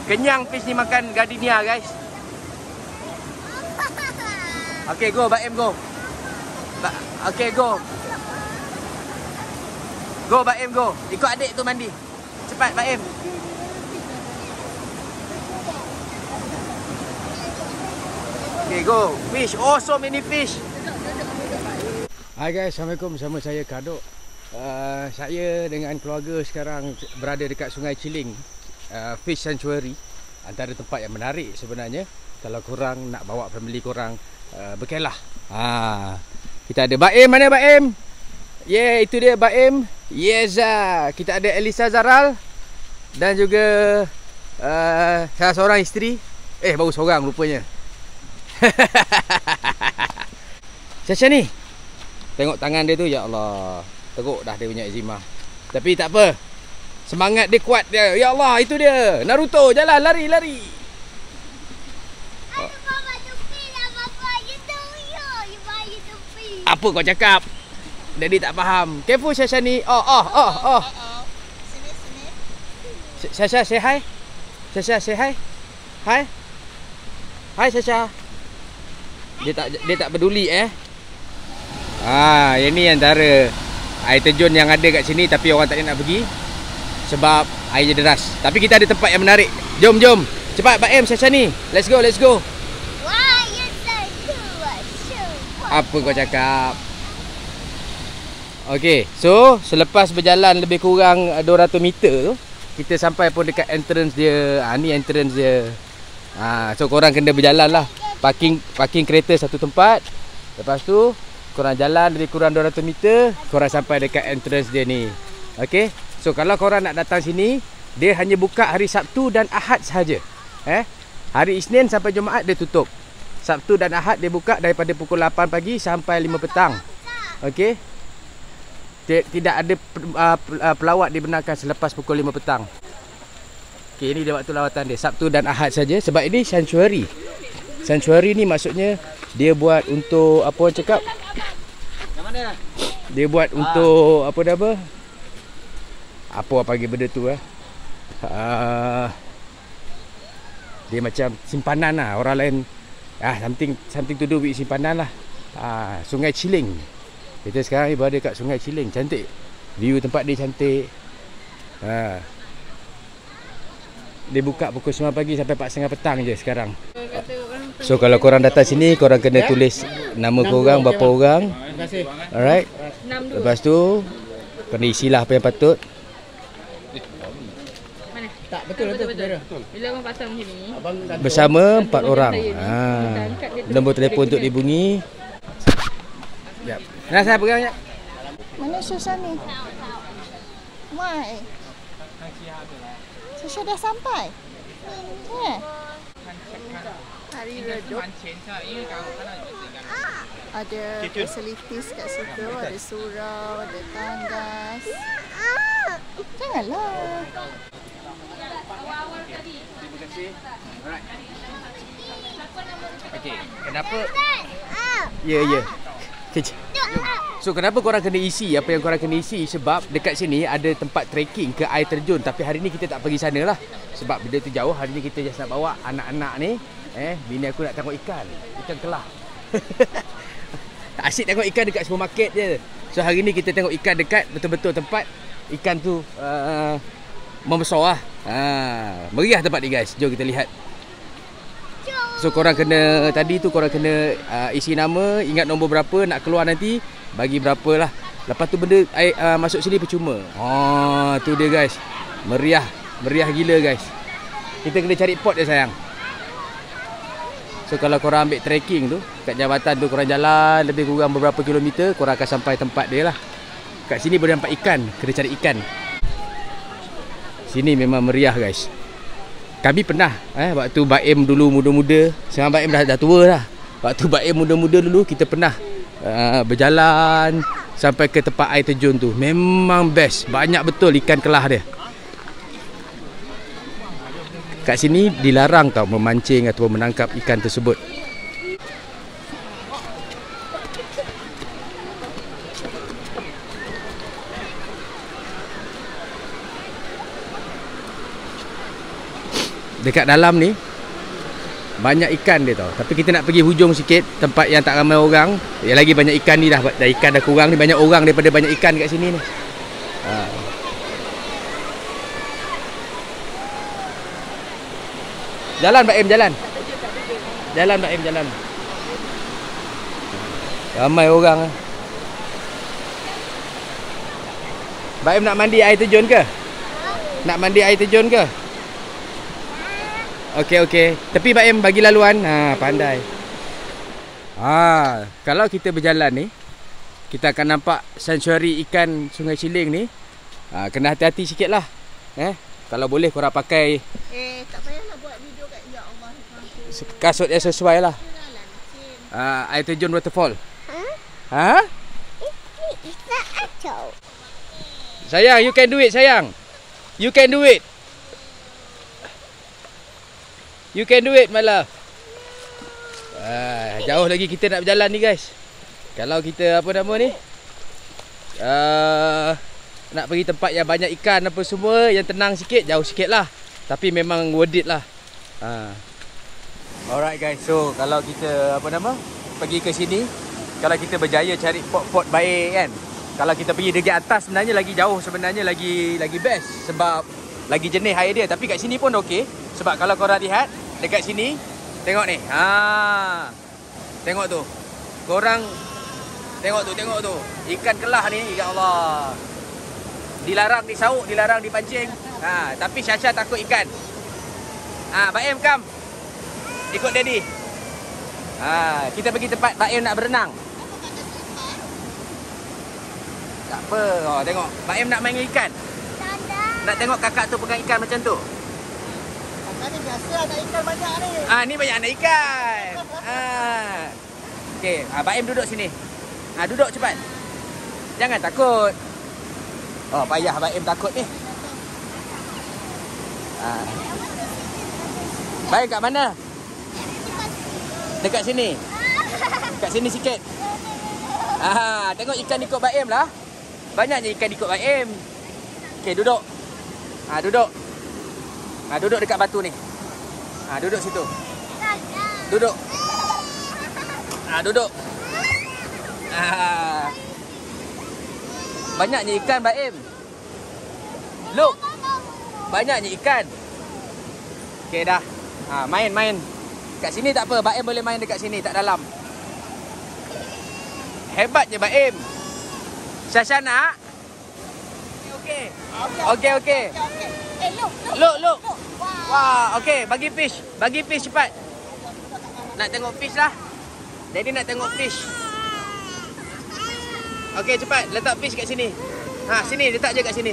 Kenyang fish ni makan gardenia guys. Okay go Baim go. Okay go. Go Baim go. Ikut adik tu mandi. Cepat Baim. Okay go. Fish. Oh so many fish. Hai guys, Assalamualaikum. Bersama saya Kadok. Saya dengan keluarga sekarang berada dekat Sungai Ciling, Fish Sanctuary. Antara tempat yang menarik sebenarnya kalau korang nak bawa family korang berkelah. Kita ada Baim. Mana Baim? Yeah, itu dia Baim. Yes. Kita ada Elisa Zaral dan juga salah seorang isteri. Baru seorang rupanya. Sasha ni, tengok tangan dia tu, ya Allah, teruk dah dia punya eczema. Tapi tak apa, semangat dia kuat dia. Ya Allah, itu dia Naruto, jalan, lari. Apa kau cakap? Daddy tak faham. Careful Sasha ni. Sini. Sasha say hi. Sasha say hi. Hai Sasha. Dia tak peduli Ini antara air terjun yang ada kat sini, tapi orang tak nak pergi sebab airnya deras. Tapi kita ada tempat yang menarik. Jom. Cepat Baim, Sasha ni. Let's go. Apa kau cakap? Okay, so selepas berjalan lebih kurang 200 meter tu, kita sampai pun dekat entrance dia. Ni entrance dia. So korang kena berjalan lah. Parking kereta satu tempat. Lepas tu korang jalan lebih kurang 200 meter, korang sampai dekat entrance dia ni. Okay, so kalau korang nak datang sini, dia hanya buka hari Sabtu dan Ahad sahaja. Hari Isnin sampai Jumaat dia tutup. Sabtu dan Ahad dia buka daripada pukul 8 pagi sampai 5 petang. Okay, tidak ada pelawat dibenarkan selepas pukul 5 petang. Okay, ini dia waktu lawatan dia, Sabtu dan Ahad saja. Sebab ini sanctuary. Sanctuary ni maksudnya dia buat untuk apa orang cakap? Dia buat untuk apa? Apa panggil benda tu dia macam simpanan lah. Orang lain something to do with simpanan lah. Sungai Ciling. Kita sekarang ni berada kat Sungai Ciling. Cantik. View tempat dia cantik. Dia buka pukul 9 pagi sampai 4.30 petang je sekarang. So kalau korang datang sini, korang kena tulis nama korang, berapa orang. Alright. Lepas tu kena isilah apa yang patut. Tak, betul. Bila abang pasang macam ni, bersama 4 orang. Nombor telefon untuk dihubungi. Jap. Nak saya pegang jap. Mana Sasha ni? Mai. Sasha dah sampai. Hari redup. Ada facilities kat situ, ada surau, ada tandas. Janganlah. Terima kasih. Alright. Okay, kenapa? Ya. So kenapa korang kena isi apa yang korang kena isi? Sebab dekat sini ada tempat trekking ke air terjun. Tapi hari ni kita tak pergi sana lah. Sebab benda tu jauh. Hari ni kita just nak bawa anak-anak ni. Bini aku nak tengok ikan kelah. Asyik tengok ikan dekat supermarket je. So hari ni kita tengok ikan dekat betul-betul tempat ikan tu membesar lah. Meriah tempat ni guys. Jom kita lihat. So korang kena, tadi tu korang kena isi nama, ingat nombor berapa, nak keluar nanti bagi berapa lah. Lepas tu benda masuk sini percuma. Tu dia guys. Meriah gila guys. Kita kena cari pot dia sayang. So kalau korang ambil trekking tu, kat jambatan tu korang jalan lebih kurang beberapa kilometer, korang akan sampai tempat dia lah. Kat sini boleh nampak ikan, kena cari ikan. Sini memang meriah guys. Kami pernah waktu Baim dulu muda-muda. Sekarang Baim dah tua lah. Waktu Baim muda-muda dulu, kita pernah berjalan sampai ke tempat air terjun tu. Memang best. Banyak betul ikan kelah dia. Kat sini dilarang tau memancing atau menangkap ikan tersebut. dekat dalam ni banyak ikan dia tau. Tapi kita nak pergi hujung sikit, tempat yang tak ramai orang. Ya lagi banyak ikan ni dah ikan dah kurang ni, banyak orang daripada banyak ikan kat sini ni. Jalan Mbak Em, jalan. Jalan Mbak Em, jalan. Ramai orang. Mbak Em nak mandi air terjun ke? Nak mandi air terjun ke? Okey. Tapi Mbak Em bagi laluan. Pandai. Kalau kita berjalan ni, kita akan nampak sanctuary ikan Sungai Ciling ni. Kena hati-hati sikit lah. Kalau boleh korang pakai tak payahlah buat video kat ya Allah. kasut yang sesuai lah. Air terjun waterfall. Sayang, you can do it sayang. You can do it. You can do it my love. Jauh lagi kita nak berjalan ni guys. Kalau kita apa nama ni, nak pergi tempat yang banyak ikan apa semua, yang tenang sikit, jauh sikit lah. Tapi memang worth it lah. Alright guys, so kalau kita apa nama, pergi ke sini, kalau kita berjaya cari pot-pot baik kan, kalau kita pergi dekat atas sebenarnya lagi jauh, sebenarnya lagi best. Sebab lagi jernih air dia. Tapi kat sini pun okey. Sebab kalau korang lihat dekat sini, tengok ni. Tengok tu. Korang tengok tu. Ikan kelah ni, ya Allah. Dilarang disauk, dilarang dipancing. Tapi Syasha takut ikan. Mbak Em, come. Ikut Daddy. Kita pergi tempat Mbak Em nak berenang. Tak apa. Tengok. Mbak Em nak main dengan ikan. Nak tengok kakak tu pegang ikan macam tu. Kakak ni biasa ada ikan banyak ni. Ni banyak anak ikan. Okey, Mbak Em duduk sini. Duduk cepat. Jangan takut. Payah Mbak Em takut ni. Mbak Em kat mana? Dekat sini. Kat sini sikit. Tengok ikan ikut Mbak Em lah. Banyaknya ikan ikut Mbak Em. Okey, duduk. Duduk. Duduk dekat batu ni. Duduk situ. Duduk. Duduk. Banyaknya ikan Mbak Em. Look. Banyaknya ikan. Okey dah. Main. Kat sini tak apa. Mbak Em boleh main dekat sini, tak dalam. Hebatnya Mbak Em. Syasha nak? Okey. Look. Wah, okey, bagi fish cepat. Nak tengok fish lah. Daddy nak tengok fish. Okey, cepat letak fish kat sini. Sini letak je kat sini.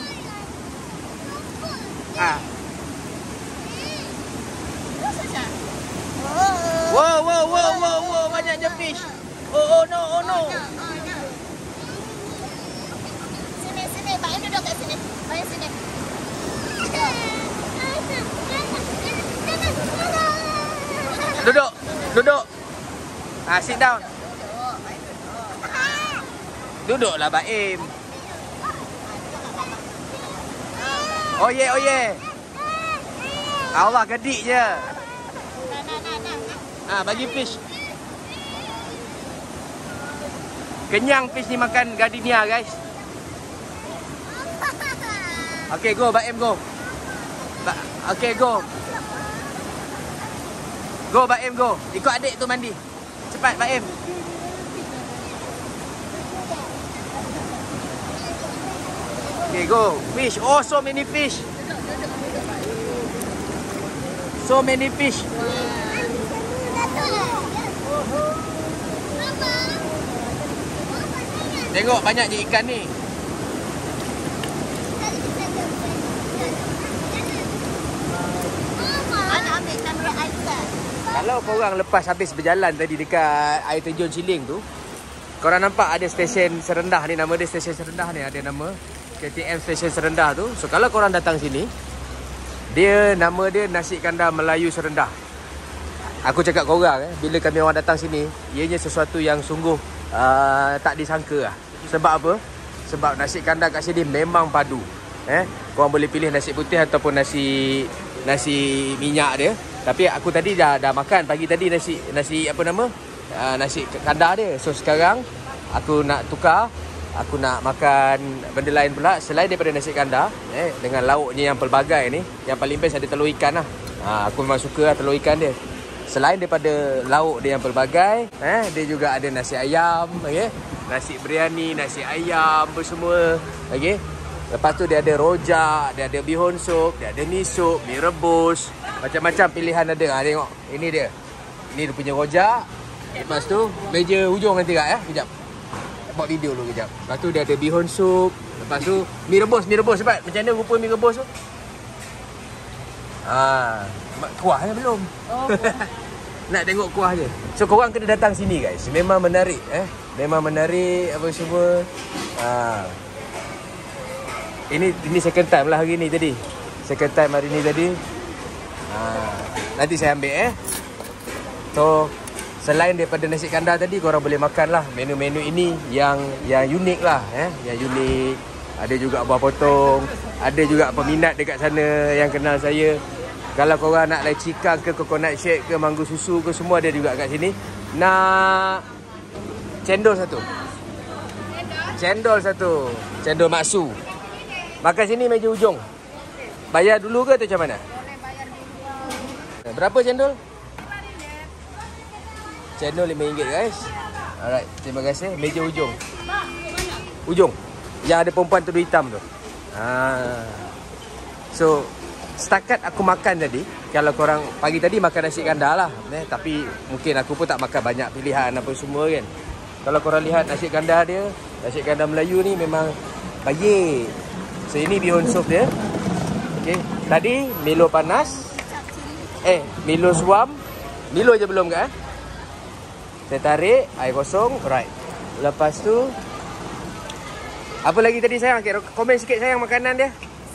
Wow, banyaknya fish. Oh no. Sini, Mbak Em duduk kat sini. Mbak Em sini. Duduk. Sit down. Duduklah Mbak Em. Oh yeah. Allah gedik je. Bagi fish. Kenyang fish ni makan gardenia guys. Okay, go Mbak Em, go. Okay, go. Go Mbak Em, go. Ikut adik tu mandi. Cepat Mbak Em. Okay, go. Fish. Oh, so many fish. So many fish. Tengok banyaknya ikan ni. Kalau korang lepas habis berjalan tadi dekat air terjun Ciling tu, korang nampak ada stesen serendah ni, nama dia stesen serendah ni, ada nama KTM stesen serendah tu. So kalau korang datang sini, nama dia Nasi Kandar Melayu Serendah. Aku cakap korang bila kami orang datang sini, ianya sesuatu yang sungguh tak disangka lah. Sebab apa? Sebab nasi kandar kat sini memang padu. Korang boleh pilih nasi putih ataupun nasi nasi minyak dia. Tapi aku tadi dah makan pagi tadi nasi apa nama? Nasi kandar dia. So sekarang aku nak tukar, aku nak makan benda lain pula selain daripada nasi kandar dengan lauknya yang pelbagai ni. Yang paling best ada telur ikan lah. Aku memang suka lah telur ikan dia. Selain daripada lauk dia yang pelbagai, dia juga ada nasi ayam, okey. Nasi biryani, nasi ayam apa semua, okey. Lepas tu dia ada rojak, dia ada bihun sup, dia ada mi sup, mi rebus. Macam-macam pilihan ada. Tengok. Ini dia. Ini dia punya rojak. Lepas tu meja hujung nanti kak ya. Kejap. Buat video dulu kejap. Lepas tu dia ada bihun sup. Lepas tu mi rebus cepat. Macam mana rupa mi rebus tu? Kuahnya belum. Nak tengok kuah je. So korang kena datang sini guys. Memang menarik Memang menarik apa semua. Ini second time lah hari ni tadi. Second time hari ni tadi. Nanti saya ambil So selain daripada nasi kandar tadi, korang boleh makan lah menu-menu ini yang unik lah yang unik. Ada juga buah potong. Ada juga peminat dekat sana yang kenal saya. Kalau korang nak lecikang ke coconut shake ke mangga susu ke, semua ada juga kat sini. Nak cendol satu. Cendol maksu. Makan sini meja hujung. Bayar dulu ke atau macam mana? Berapa cendol? Cendol RM5 guys. Alright, terima kasih. Meja hujung. Yang ada perempuan tudung hitam tu. So setakat aku makan tadi, kalau korang pagi tadi makan nasi kandar lah tapi mungkin aku pun tak makan banyak pilihan apa semua kan. Kalau korang lihat nasi kandar dia, nasi kandar Melayu ni memang baik. So ini bihun sup dia. Okay. Tadi Milo panas. Milo suam. Milo je belum ke? Saya tarik air kosong. Alright. Lepas tu apa lagi tadi sayang? Okay, komen sikit sayang makanan dia.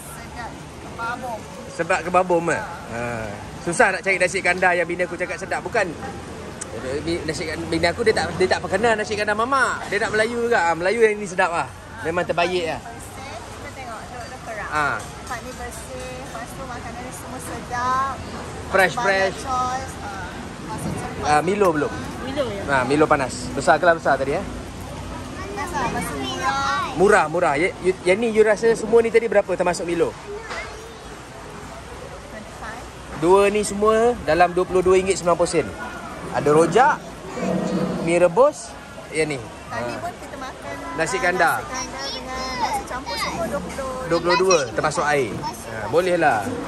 Sebab kebabom susah nak cari nasi kandar yang bini aku cakap sedap. Bukan bini aku dia tak perkenal nasi kandar mamak. Dia nak Melayu juga. Melayu yang ini sedap lah. Memang terbaik lah. Tempat ni bersih. Lepas tu makanan ni semua sedap. Fresh. Milo belum? Milo ya? Milo panas. Besar ke lah besar tadi Panas lah. Masih murah. Murah. Yang ni you rasa semua ni tadi berapa termasuk Milo? 25. Dua ni semua dalam RM22.90. Ada rojak, mi rebus, yang ni. Tadi pun kita makan Nasi kandar. dengan nasi campur semua 22 termasuk air. Boleh lah.